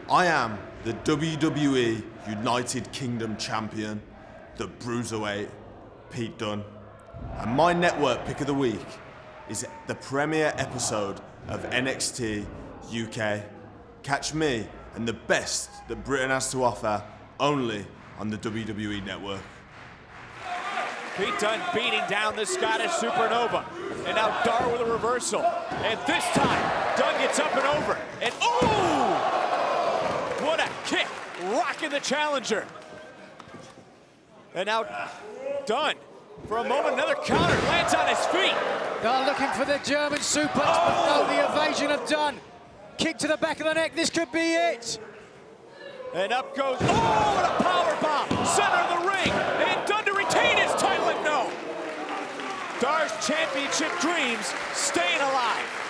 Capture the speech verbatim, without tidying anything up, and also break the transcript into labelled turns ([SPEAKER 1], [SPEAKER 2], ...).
[SPEAKER 1] I am the W W E United Kingdom champion, the Bruiserweight, Pete Dunne. And my network pick of the week is the premiere episode of N X T U K. Catch me and the best that Britain has to offer only on the W W E Network.
[SPEAKER 2] Pete Dunne beating down the Scottish Supernova. And now Dar with a reversal. And this time, Dunne gets up and over. And ooh! What a kick, rocking the challenger. And now Dunne, for a moment, another counter, lands on his feet.
[SPEAKER 3] Dar looking for the German suplex,
[SPEAKER 2] Oh!
[SPEAKER 3] but no, the evasion of Dunne. Kick to the back of the neck, this could be it.
[SPEAKER 2] And up goes, oh, what a power bomb, center of the ring. And Dunne to retain his title, and no. Dar's championship dreams staying alive.